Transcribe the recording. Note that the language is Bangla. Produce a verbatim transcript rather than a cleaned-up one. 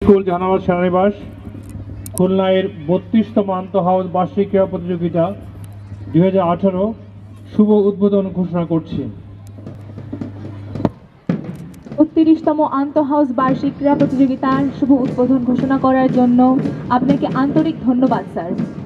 স্কুল জাহানাবাদ সেনানিবাস খুলনা এর বত্রিশতম আন্তঃ হাউস বার্ষিক ক্রীড়া প্রতিযোগিতা দুই হাজার আঠারো শুভ উদ্বোধন ঘোষণা করছি। বত্রিশতম আন্তঃ হাউস বার্ষিক ক্রীড়া প্রতিযোগিতার শুভ উদ্বোধন ঘোষণা করার জন্য আপনাকে আন্তরিক ধন্যবাদ স্যার।